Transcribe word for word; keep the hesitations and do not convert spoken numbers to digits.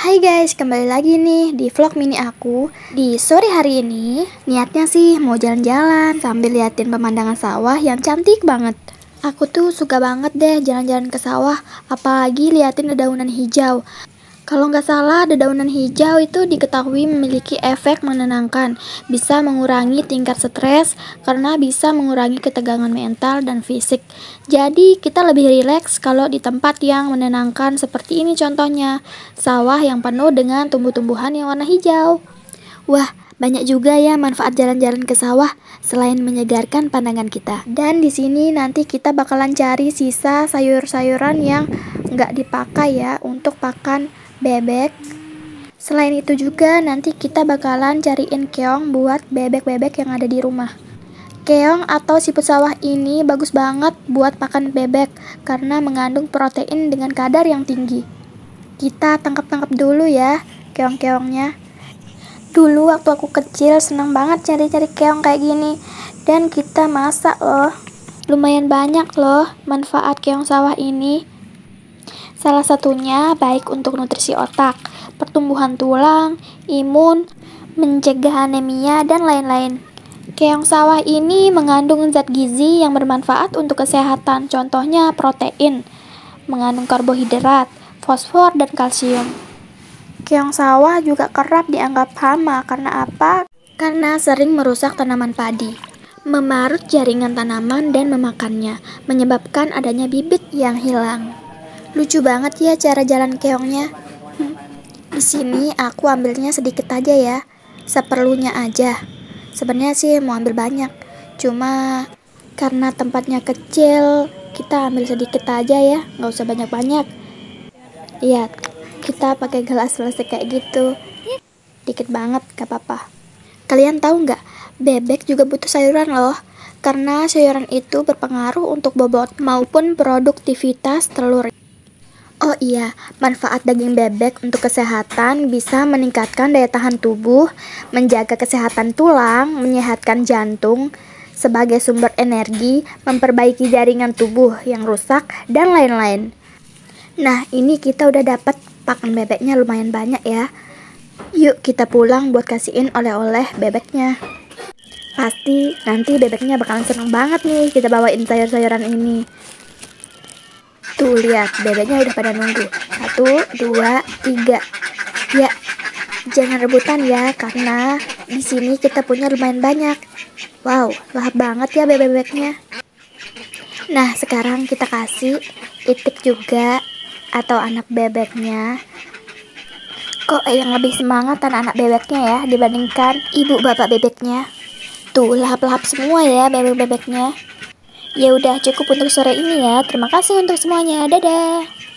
Hai guys, kembali lagi nih di vlog mini aku. Di sore hari ini, niatnya sih mau jalan-jalan sambil liatin pemandangan sawah yang cantik banget. Aku tuh suka banget deh jalan-jalan ke sawah, apalagi liatin dedaunan hijau. Kalau nggak salah, dedaunan hijau itu diketahui memiliki efek menenangkan, bisa mengurangi tingkat stres karena bisa mengurangi ketegangan mental dan fisik. Jadi kita lebih rileks kalau di tempat yang menenangkan seperti ini contohnya, sawah yang penuh dengan tumbuh-tumbuhan yang warna hijau. Wah, banyak juga ya manfaat jalan-jalan ke sawah selain menyegarkan pandangan kita. Dan di sini nanti kita bakalan cari sisa sayur-sayuran yang nggak dipakai ya untuk pakan bebek. Selain itu juga nanti kita bakalan cariin keong buat bebek-bebek yang ada di rumah. Keong atau siput sawah ini bagus banget buat pakan bebek karena mengandung protein dengan kadar yang tinggi. Kita tangkap-tangkap dulu ya keong-keongnya. Dulu waktu aku kecil senang banget cari-cari keong kayak gini, dan kita masak loh. Lumayan banyak loh manfaat keong sawah ini. Salah satunya baik untuk nutrisi otak, pertumbuhan tulang, imun, mencegah anemia, dan lain-lain. Keong sawah ini mengandung zat gizi yang bermanfaat untuk kesehatan, contohnya protein, mengandung karbohidrat, fosfor, dan kalsium. Keong sawah juga kerap dianggap hama karena apa? Karena sering merusak tanaman padi, memarut jaringan tanaman dan memakannya, menyebabkan adanya bibit yang hilang. Lucu banget ya cara jalan keongnya. Hmm. Di sini aku ambilnya sedikit aja ya, seperlunya aja. Sebenarnya sih mau ambil banyak, cuma karena tempatnya kecil, kita ambil sedikit aja ya, nggak usah banyak-banyak. Lihat, kita pakai gelas plastik kayak gitu, dikit banget, gak apa-apa. Kalian tahu nggak, bebek juga butuh sayuran loh, karena sayuran itu berpengaruh untuk bobot maupun produktivitas telur. Oh iya, manfaat daging bebek untuk kesehatan bisa meningkatkan daya tahan tubuh, menjaga kesehatan tulang, menyehatkan jantung, sebagai sumber energi, memperbaiki jaringan tubuh yang rusak, dan lain-lain. Nah, ini kita udah dapat pakan bebeknya lumayan banyak ya. Yuk kita pulang buat kasihin oleh-oleh bebeknya. Pasti nanti bebeknya bakalan seneng banget nih kita bawain sayur-sayuran ini. Tuh lihat, bebeknya udah pada nunggu. Satu, dua, tiga. Ya, jangan rebutan ya, karena di sini kita punya lumayan banyak. Wow, lahap banget ya bebek-bebeknya. Nah, sekarang kita kasih itik juga atau anak bebeknya. Kok yang lebih semangat anak-anak bebeknya ya dibandingkan ibu bapak bebeknya. Tuh, lahap-lahap semua ya bebek-bebeknya. Ya udah cukup untuk sore ini ya. Terima kasih untuk semuanya. Dadah.